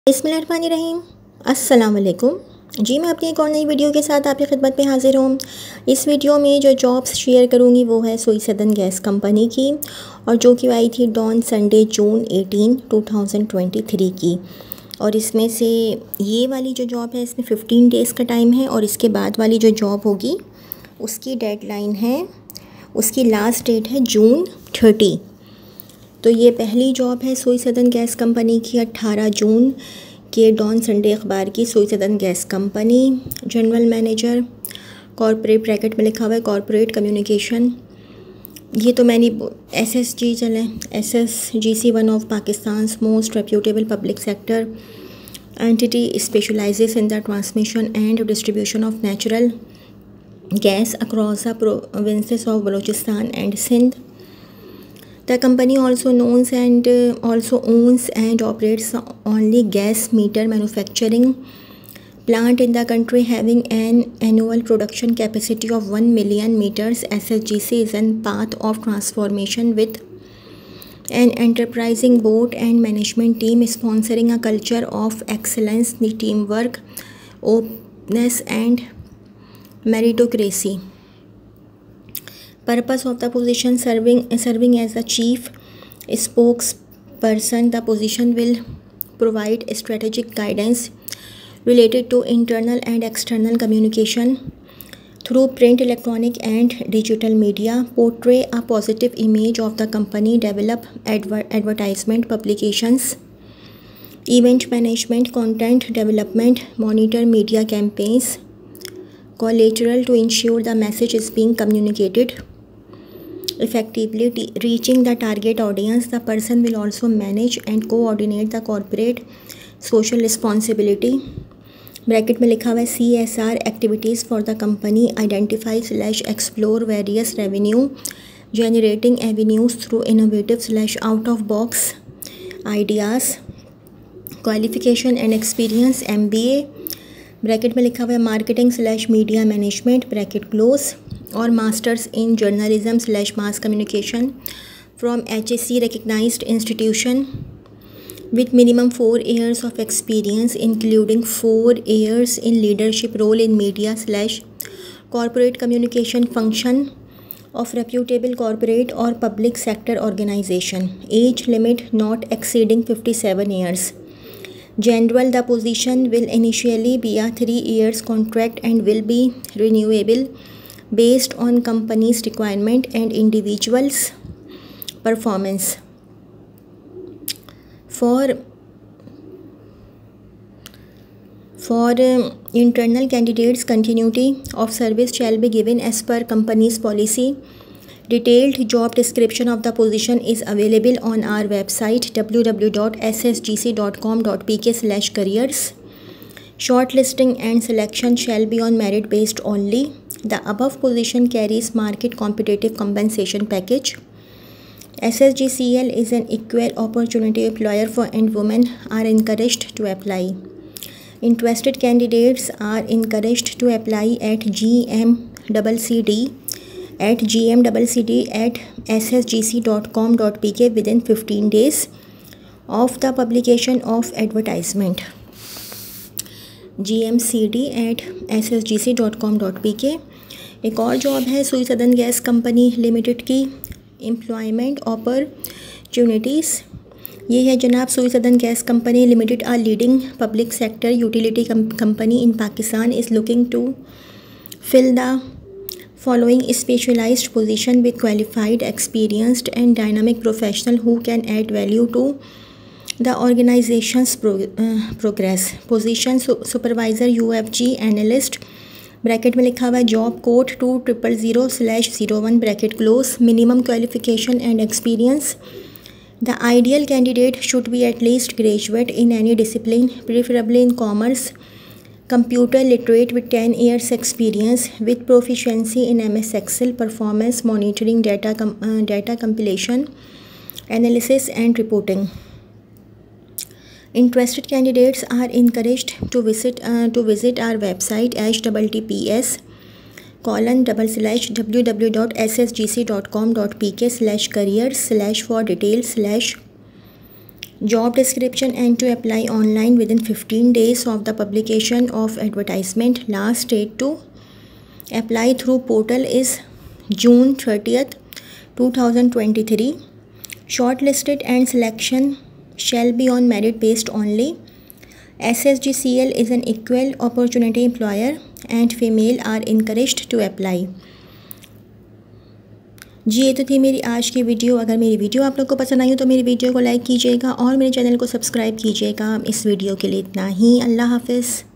बिस्मिल्लाहिर्रहमानिर्रहीम। अस्सलाम वालेकुम जी। मैं अपनी एक और नई वीडियो के साथ आपकी खिदमत में हाज़िर हूँ। इस वीडियो में जो जॉब्स शेयर करूँगी वो है सोई सदर्न गैस कंपनी की, और जो कि आई थी डॉन संडे जून 18, 2023 की। और इसमें से ये वाली जो जॉब है इसमें 15 डेज़ का टाइम है, और इसके बाद वाली जो जॉब होगी उसकी डेडलाइन है, उसकी लास्ट डेट है जून 30। तो ये पहली जॉब है सोई सदर्न गैस कंपनी की 18 जून के डॉन संडे अखबार की। Sui southern gas company general manager, corporate bracket में लिखा हुआ है कॉर्पोरेट कम्युनिकेशन। ये तो मैंने SSG चले SSGC, one of Pakistan most reputable public sector entity, specialises in the transmission and distribution of natural gas across the provinces of Balochistan and Sindh. The company also owns and operates the only gas meter manufacturing plant in the country, having an annual production capacity of 1 million meters. SSGC is on path of transformation with an enterprising board and management team, sponsoring a culture of excellence, teamwork, openness and meritocracy. Purpose of the position: serving as the chief spokesperson. The position will provide strategic guidance related to internal and external communication through print, electronic and digital media, portray a positive image of the company, develop advertisement publications, event management, content development, monitor media campaigns, collateral to ensure the message is being communicated effectively, reaching the target audience. The person will also manage and coordinate the corporate social responsibility bracket में लिखा हुआ है CSR activities for the company, identify/explore various revenue generating avenues through innovative/out of box ideas, qualification and experience MBA bracket में लिखा हुआ है marketing media management bracket close, और masters in journalism mass communication from HSC recognized institution with minimum 4 years of experience, including 4 years in leadership role in media/corporate communication function of reputable corporate or public sector organization. Age limit not exceeding 57 years. General, the position will initially be a 3 years contract and will be renewable based on company's requirement and individuals' performance. For internal candidates, continuity of service shall be given as per company's policy. Detailed job description of the position is available on our website www.ssgc.com.pk/careers. Shortlisting and selection shall be on merit based only. The above position carries market competitive compensation package. SSGCL is an equal opportunity employer for, and women are encouraged to apply. Interested candidates are encouraged to apply at gmccd@ssgc.com.pk within 15 days of the publication of advertisement. gmcd@ssgc.com.pk। एक और job है Sui southern gas company limited की, employment opportunities. ये है जनाब, Sui southern gas company limited, a leading public sector utility company in Pakistan, is looking to fill the following specialized position with qualified, experienced and dynamic professional who can add value to the organization's progress. Position: supervisor UFG analyst bracket में लिखा हुआ है job code 2000/01 bracket close. Minimum qualification and experience: the ideal candidate should be at least graduate in any discipline, preferably in commerce, computer literate with 10 years experience, with proficiency in MS Excel, performance monitoring, data compilation, analysis and reporting. Interested candidates are encouraged to visit our website https://www.ssgc.com.pk/careers/ for details/ job description and to apply online within 15 days of the publication of advertisement. Last date to apply through portal is June 30th 2023. Shortlisted and selection shall be on merit based only. SSGCL is an equal opportunity employer and female are encouraged to apply. जी ये तो थी मेरी आज की video. अगर मेरी video आप लोग को पसंद आई हो तो मेरी वीडियो को लाइक कीजिएगा और मेरे चैनल को सब्सक्राइब कीजिएगा। इस वीडियो के लिए इतना ही। अल्लाह हाफ़िज़।